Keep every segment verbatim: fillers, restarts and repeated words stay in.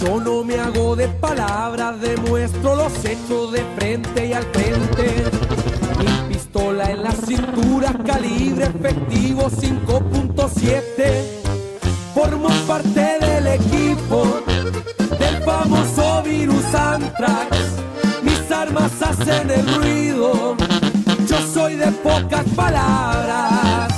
Yo no me hago de palabras, demuestro los hechos de frente y al frente. Mi pistola en la cintura, calibre efectivo cinco punto siete. Formo parte del equipo del famoso virus Anthrax. Mis armas hacen el ruido, yo soy de pocas palabras.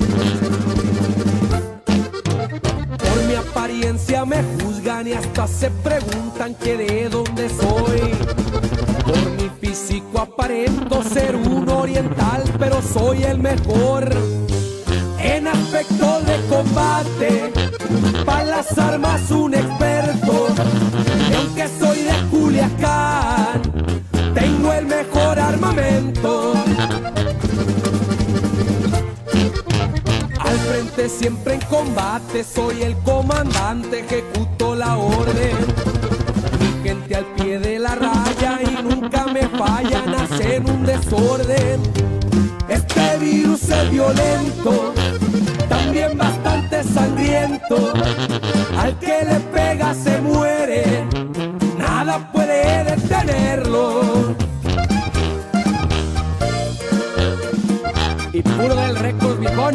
Por mi apariencia me juzgan y hasta se preguntan que de dónde soy. Por mi físico aparento ser un oriental, pero soy el mejor en aspecto de combate. Pa' las armas un experto, y aunque soy de Culiacán, tengo el mejor armamento. Al frente siempre en combate, soy el comandante, ejecuto la orden. Mi gente al pie de la raya y nunca me fallan, hacen un desorden. Este virus es violento, también bastante sangriento. Al que le pega se muere, nada puede detenerlo. Y puro del récord, viejón.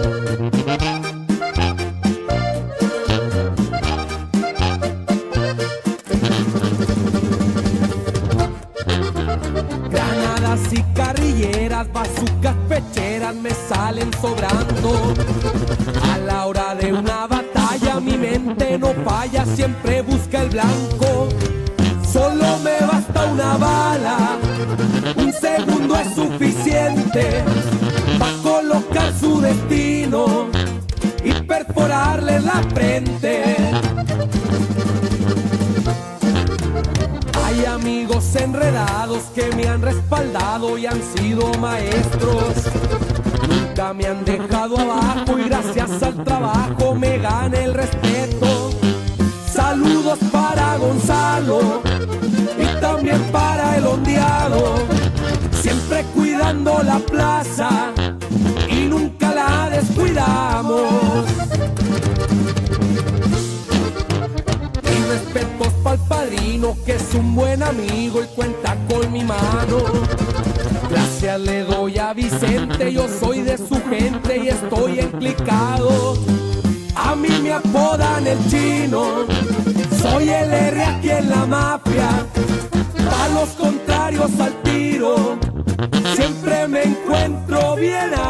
Granadas y carrilleras, bazucas, pecheras me salen sobrando. A la hora de una batalla mi mente no falla, siempre busca el blanco. Solo me basta una bala, un segundo es suficiente para colocar su destino y perforarle la frente. Hay amigos enredados que me han respaldado y han sido maestros. Nunca me han dejado abajo y gracias al trabajo me gana el respeto. Saludos para Gonzalo y también para el ondeado, siempre cuidando la plaza y nunca la descuidamos. Y respetos pa'l padrino, que es un buen amigo y cuenta con mi mano. Gracias le doy a Vicente, yo soy de su gente y estoy enclicado. A mí me apodan el chino, soy el R aquí en la mafia. Pa' los contrarios al tiro, siempre me encuentro bien